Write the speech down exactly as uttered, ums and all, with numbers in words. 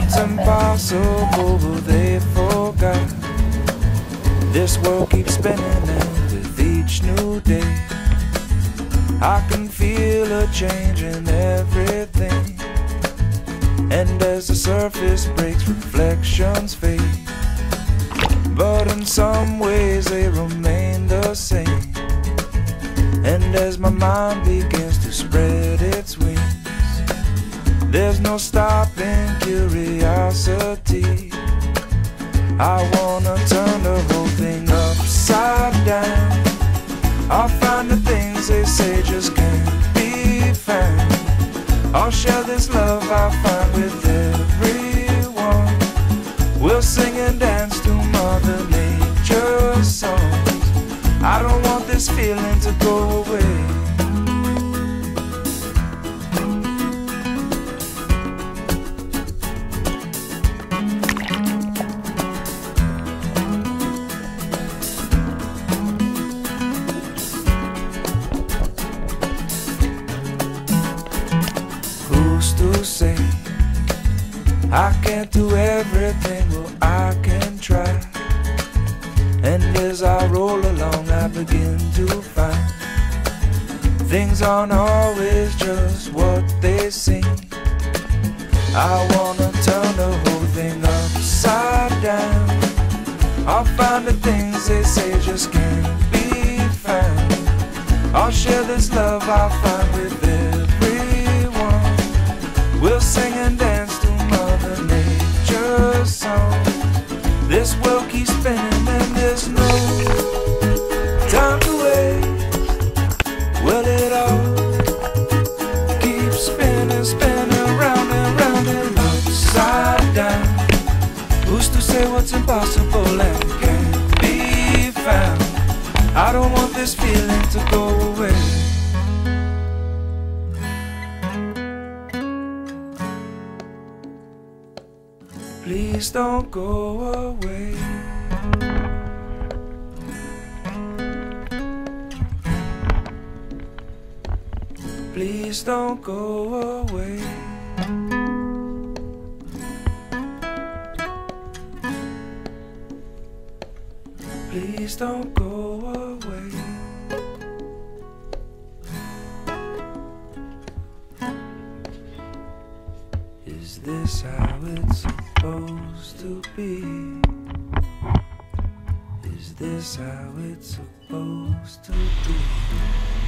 what's impossible, but they forgot. This world keeps spinning, and with each new day I can feel a change in everything. And as the surface breaks, reflections fade, but in some ways they remain the same. And as my mind begins to spread its wings, there's no stopping curiosity. I wanna turn the whole thing upside down. I'll find the things they say just can't be found. I'll share this love I find with everyone. We'll sing and dance to Mother Nature's songs. I don't want this feeling to go away. Who's to say I can't do everything? Well, I can try. And as I roll along, I begin to find things aren't always just what they seem. I wanna turn the whole thing upside down. I'll find the things they say just can't be found. I'll share this love I find with everyone. We'll sing and dance to Mother Nature's song. This world keeps spinning and there's no time to wait. Well, it all keeps spinning, spinning round and round and upside down. Who's to say what's impossible and can't be found? I don't want this feeling to go away. Please don't go away. Please don't go away. Please don't go away. Is this how it's supposed to be? Is this how it's supposed to be?